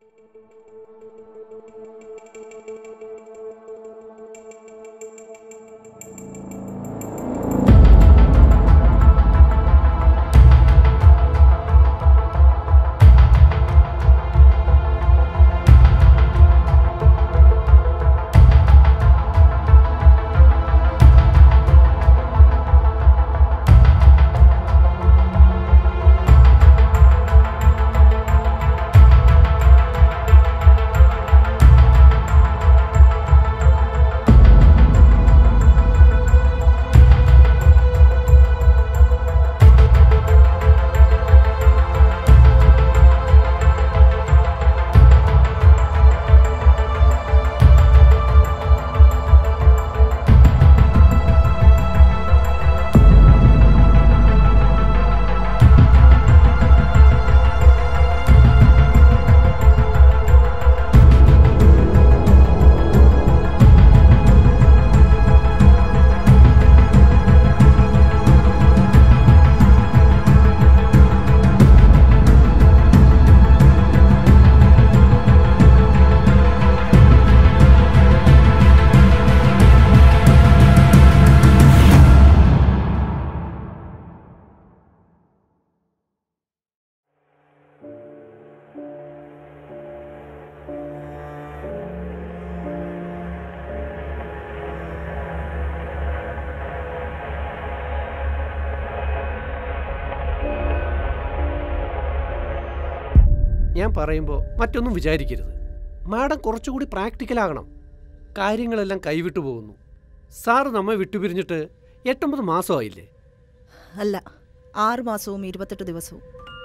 ഞാൻ പറയുമ്പോൾ മറ്റൊന്നും വിചാരിക്കരുത്. മാഡം കുറച്ചുകൂടി പ്രാക്ടിക്കലാകണം. കാര്യങ്ങളെല്ലാം കൈവിട്ടു പോകുന്നു. സാറ് നമ്മെ വിട്ടുപിരിഞ്ഞിട്ട് 8-9 മാസമായില്ലേ? അല്ല, 6 മാസവും 28 ദിവസവും.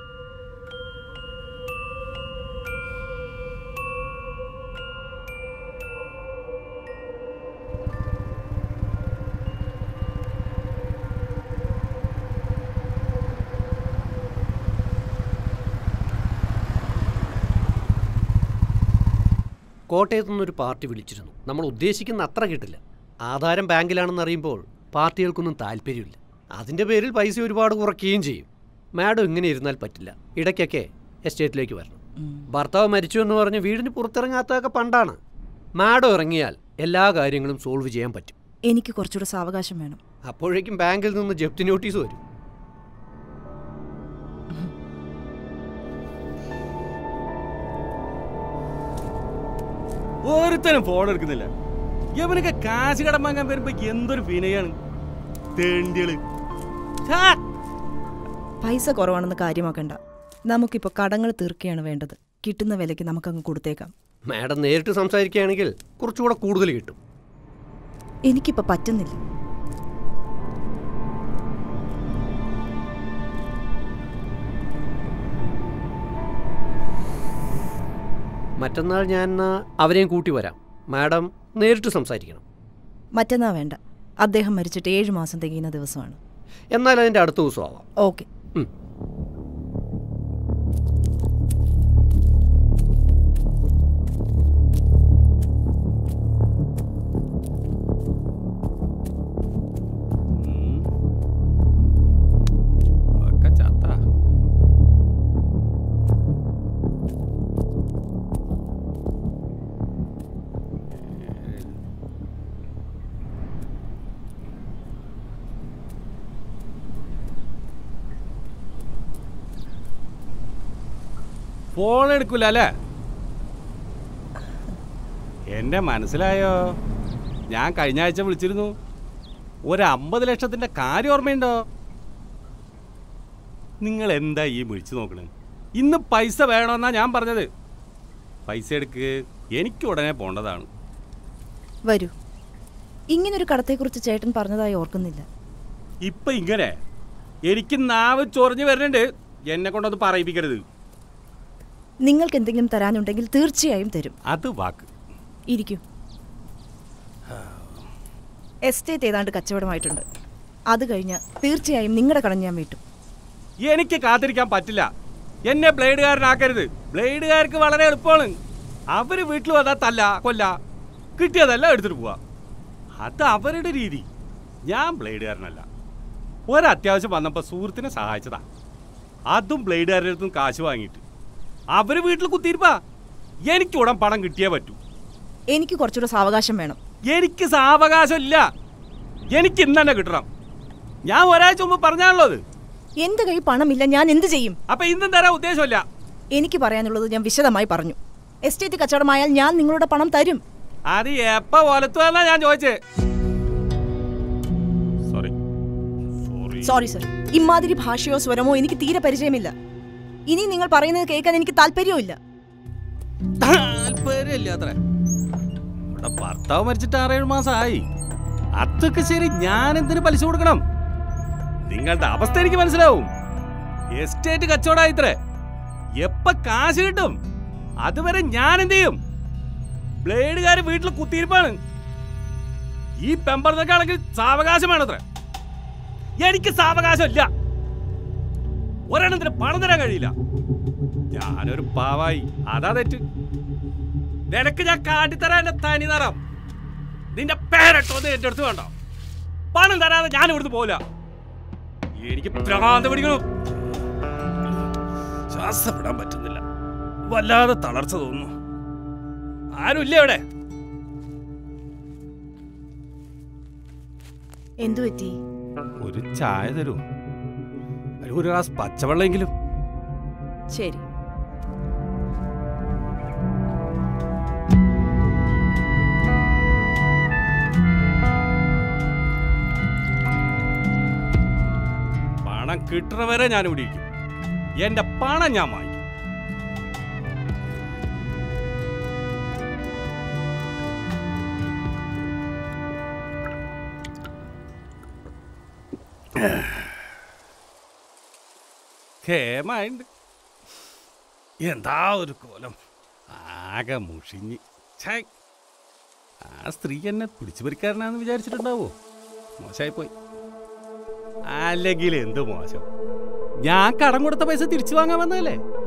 കോട്ടയത്തു നിന്നൊരു പാർട്ടി വിളിച്ചിരുന്നു. നമ്മൾ ഉദ്ദേശിക്കുന്ന അത്ര കിട്ടില്ല. ആധാരം ബാങ്കിലാണെന്ന് അറിയുമ്പോൾ പാർട്ടികൾക്കൊന്നും താല്പര്യമില്ല. അതിൻ്റെ പേരിൽ പൈസ ഒരുപാട് കുറയ്ക്കുകയും ചെയ്യും. മാഡം ഇങ്ങനെ ഇരുന്നാൽ പറ്റില്ല. ഇടയ്ക്കൊക്കെ എസ്റ്റേറ്റിലേക്ക് വരണം. ഭർത്താവ് മരിച്ചു എന്ന് പറഞ്ഞ് വീടിന് പുറത്തിറങ്ങാത്തതൊക്കെ പണ്ടാണ്. മാഡം ഇറങ്ങിയാൽ എല്ലാ കാര്യങ്ങളും സോൾവ് ചെയ്യാൻ പറ്റും. എനിക്ക് കുറച്ചുകൂടെ സാവകാശം വേണം. അപ്പോഴേക്കും ബാങ്കിൽ നിന്ന് ജപ്തി നോട്ടീസ് വരും. ഒരുത്തനും ഫോൺ എടുക്കുന്നില്ല. ഇവനൊക്കെ കാശ് കടം വാങ്ങാൻ വരുമ്പോ എന്തൊരു വിനയാണ്. പൈസ കുറവാണെന്ന് കാര്യമാക്കണ്ട. നമുക്കിപ്പോൾ കടങ്ങൾ തീർക്കുകയാണ് വേണ്ടത്. കിട്ടുന്ന വിലയ്ക്ക് നമുക്കങ്ങ് കൊടുത്തേക്കാം. മാഡം നേരിട്ട് സംസാരിക്കുകയാണെങ്കിൽ കുറച്ചുകൂടെ കൂടുതൽ കിട്ടും. എനിക്കിപ്പോൾ പറ്റുന്നില്ല. മറ്റന്നാൾ ഞാൻ അവരെയും കൂട്ടി വരാം. മാഡം നേരിട്ട് സംസാരിക്കണം. മറ്റന്നാൾ വേണ്ട. അദ്ദേഹം മരിച്ചിട്ട് 7 മാസം തികയുന്ന ദിവസമാണ്. എന്നാൽ അതിൻ്റെ അടുത്ത ദിവസം ആവാം. ഓക്കെ. ഫോൺ എടുക്കൂല അല്ലേ? എന്നെ മനസ്സിലായോ? ഞാൻ കഴിഞ്ഞ ആഴ്ച വിളിച്ചിരുന്നു. ഒരു 50 ലക്ഷത്തിൻ്റെ കാര്യം ഓർമ്മയുണ്ടോ? നിങ്ങൾ എന്താ ഈ വിളിച്ചു നോക്കണേ? ഇന്ന് പൈസ വേണമെന്നാ ഞാൻ പറഞ്ഞത്. പൈസ എടുക്ക്, എനിക്ക് ഉടനെ പോണ്ടതാണ്. വരൂ. ഇങ്ങനൊരു കടത്തെക്കുറിച്ച് ചേട്ടൻ പറഞ്ഞതായി ഓർക്കുന്നില്ല. ഇപ്പം ഇങ്ങനെ എനിക്ക് നാവ് ചൊറിഞ്ഞു വരുന്നുണ്ട്. എന്നെ കൊണ്ടൊന്ന് പറയിപ്പിക്കരുത്. നിങ്ങൾക്ക് എന്തെങ്കിലും തരാനുണ്ടെങ്കിൽ തീർച്ചയായും തരും. അത് വാക്ക്. ഇരിക്കൂ. എസ്റ്റേറ്റ് ഏതാണ്ട് കച്ചവടമായിട്ടുണ്ട്. അത് കഴിഞ്ഞ് തീർച്ചയായും നിങ്ങളുടെ കടം ഞാൻ വീട്ടും. എനിക്ക് കാത്തിരിക്കാൻ പറ്റില്ല. എന്നെ ബ്ലേഡുകാരനാക്കരുത്. ബ്ലേഡുകാർക്ക് വളരെ എളുപ്പമാണ്. അവർ വീട്ടിൽ വന്നാൽ തല്ല കൊല്ല, കിട്ടിയതെല്ലാം എടുത്തിട്ട് പോവാ. അത് അവരുടെ രീതി. ഞാൻ ബ്ലേഡുകാരനല്ല. ഒരത്യാവശ്യം വന്നപ്പോൾ സുഹൃത്തിനെ സഹായിച്ചതാ. അതും ബ്ലേഡുകാരുടെ അടുത്തും കാശ് വാങ്ങിയിട്ട്. അവർ വീട്ടിൽ കുത്തിയിരിപ്പാ. എനിക്ക് ഉടൻ പണം കിട്ടിയേ പറ്റൂ. എനിക്ക് കുറച്ചുകൂടെ സാവകാശം വേണം. എനിക്ക് സാവകാശം ഇല്ല. എനിക്ക് ഇന്ന് തന്നെ കിട്ടണം. ഞാൻ ഒരാഴ്ച മുമ്പ് പറഞ്ഞാണല്ലോ അത്. എന്റെ കൈ പണമില്ല, ഞാൻ എന്ത് ചെയ്യും? അപ്പൊ ഇന്നും തരാൻ ഉദ്ദേശമില്ല. എനിക്ക് പറയാനുള്ളത് ഞാൻ വിശദമായി പറഞ്ഞു. എസ്റ്റേറ്റ് കച്ചവടമായാൽ ഞാൻ നിങ്ങളുടെ പണം തരും. അത് എപ്പ പോലത്തുവെന്നാ ഞാൻ ചോദിച്ചേ. സോറി സർ, ഇമാതിരി ഭാഷയോ സ്വരമോ എനിക്ക് തീരെ പരിചയമില്ല. ഇനി നിങ്ങൾ പറയുന്നത് കേൾക്കാൻ എനിക്ക് താല്പര്യമില്ല. താല്പര്യമില്ല അത്ര. ഇവിടെ ഭർത്താവ് മരിച്ചിട്ട് 6-7 മാസമായി. അതൊക്കെ ശരി, ഞാൻ എന്തിനു പലിശ കൊടുക്കണം? നിങ്ങളുടെ അവസ്ഥ എനിക്ക് മനസ്സിലാവും. എസ്റ്റേറ്റ് കച്ചവടമായി ഇത്രേ. എപ്പ കാശ് കിട്ടും അതുവരെ ഞാൻ എന്ത് ചെയ്യും? ബ്ലേഡുകാർ വീട്ടിൽ കുത്തിയിരിപ്പാണ്. ഈ പെമ്പറന്നൊക്കെയാണെങ്കിൽ സാവകാശം വേണത്രേ. എനിക്ക് സാവകാശം ഇല്ല. ഒരെണ്ണത്തിന് പണം തരാൻ കഴിയില്ല. ഞാനൊരു പാവായി, അതാ തെറ്റ്. നിനക്ക് ഞാൻ കാട്ടിത്തരാൻ എന്റെ തനി നിറം. നിന്റെ പേരട്ടോന്ന് എന്റെ അടുത്ത് വേണ്ട. പണം തരാതെ ഞാൻ ഇവിടുന്ന് പോവില്ല. എനിക്ക് ഭ്രാന്ത് പിടിക്കണം. ശ്വാസപ്പെടാൻ പറ്റുന്നില്ല. വല്ലാതെ തളർച്ച തോന്നുന്നു. ആരുമില്ല ഇവിടെ. എന്തു പറ്റി? ഒരു ചായ തരൂ, ഒരു ഗ്ലാസ് പച്ചവെള്ളമെങ്കിലും. ശരി. പണം കിട്ടണ വരെ ഞാൻ ഇവിടെ ഇരിക്കും. എന്റെ പണം ഞാൻ വാങ്ങിക്കും. കേമായിണ്ട്. എന്താ ഒരു കോലം, ആകെ മുഷിഞ്ഞ്. ആ സ്ത്രീ എന്നെ പിടിച്ചു പറിക്കാരനാന്ന് വിചാരിച്ചിട്ടുണ്ടാവോ? മോശമായിപ്പോയി. അല്ലെങ്കിൽ എന്ത് മോശം, ഞാൻ കടം കൊടുത്ത പൈസ തിരിച്ചു വാങ്ങാൻ വന്നതല്ലേ.